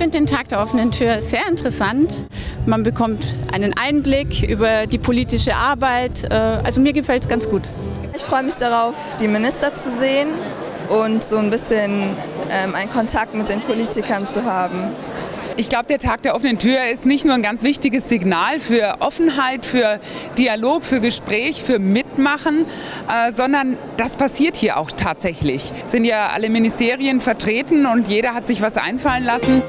finde den Tag der offenen Tür sehr interessant. Man bekommt einen Einblick über die politische Arbeit. Also mir gefällt es ganz gut. Ich freue mich darauf, die Minister zu sehen und so ein bisschen einen Kontakt mit den Politikern zu haben. Ich glaube, der Tag der offenen Tür ist nicht nur ein ganz wichtiges Signal für Offenheit, für Dialog, für Gespräch, für Mitmachen, sondern das passiert hier auch tatsächlich. Es sind ja alle Ministerien vertreten und jeder hat sich was einfallen lassen.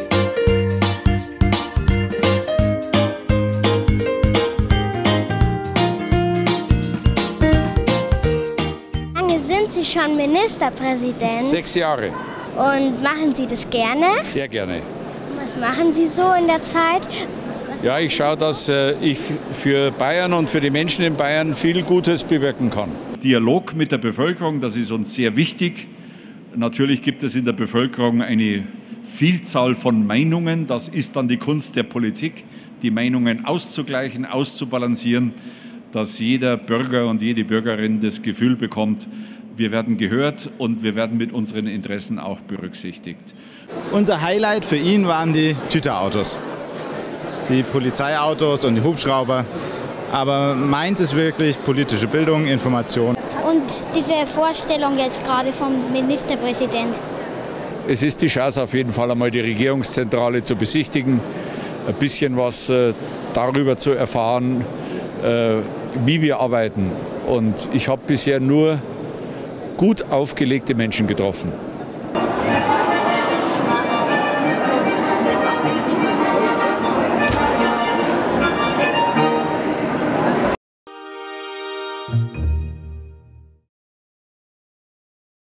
Wie lange sind Sie schon Ministerpräsident? 6 Jahre. Und machen Sie das gerne? Sehr gerne. Was machen Sie so in der Zeit? Ja, ich schaue, dass ich für Bayern und für die Menschen in Bayern viel Gutes bewirken kann. Dialog mit der Bevölkerung, das ist uns sehr wichtig. Natürlich gibt es in der Bevölkerung eine Vielzahl von Meinungen. Das ist dann die Kunst der Politik, die Meinungen auszugleichen, auszubalancieren, dass jeder Bürger und jede Bürgerin das Gefühl bekommt, wir werden gehört und wir werden mit unseren Interessen auch berücksichtigt. Unser Highlight für ihn waren die Tüterautos, die Polizeiautos und die Hubschrauber. Aber meint es wirklich politische Bildung, Information. Und diese Vorstellung jetzt gerade vom Ministerpräsident? Es ist die Chance, auf jeden Fall einmal die Regierungszentrale zu besichtigen, ein bisschen was darüber zu erfahren, wie wir arbeiten. Und ich habe bisher nur gut aufgelegte Menschen getroffen.